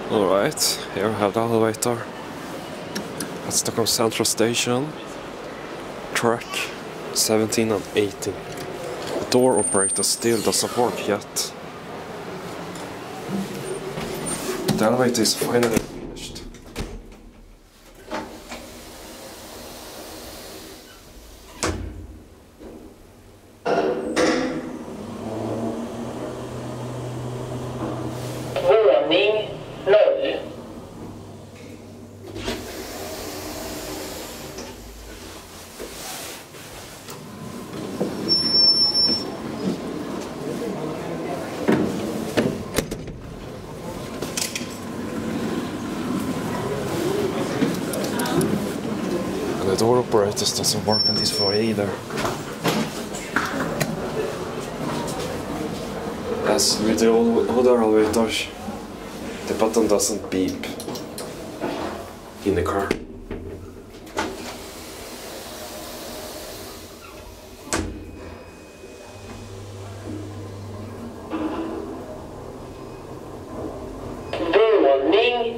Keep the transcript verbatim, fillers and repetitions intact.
Alright, here we have the elevator at Stockholm Central Station, track seventeen and eighteen. The door operator still doesn't work yet. The elevator is finally finished. Våning noll. And the door operator doesn't work on this floor either. As with the old other elevators, the button doesn't beep in the car. Våning